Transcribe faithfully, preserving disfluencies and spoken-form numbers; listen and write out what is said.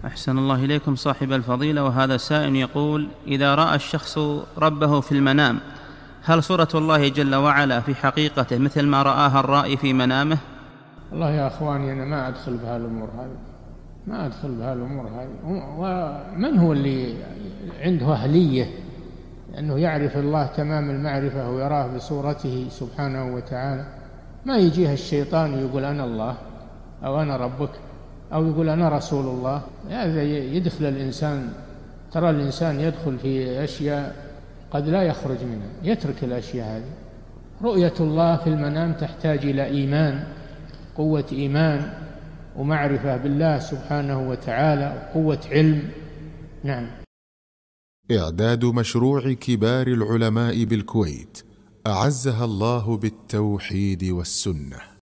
أحسن الله إليكم صاحب الفضيلة. وهذا سائل يقول: إذا رأى الشخص ربه في المنام، هل صورة الله جل وعلا في حقيقته مثل ما رآها الرائي في منامه؟ والله يا أخواني أنا ما أدخل بهالأمور هذه، ما أدخل بهالأمور هذه. ومن هو اللي عنده أهلية أنه يعرف الله تمام المعرفة ويراه بصورته سبحانه وتعالى؟ ما يجيه الشيطان يقول أنا الله أو أنا ربك أو يقول أنا رسول الله. هذا يدخل الإنسان، ترى الإنسان يدخل في أشياء قد لا يخرج منها، يترك الأشياء هذه. رؤية الله في المنام تحتاج إلى إيمان، قوة إيمان ومعرفة بالله سبحانه وتعالى وقوة علم. نعم. إعداد مشروع كبار العلماء بالكويت أعزها الله بالتوحيد والسنة.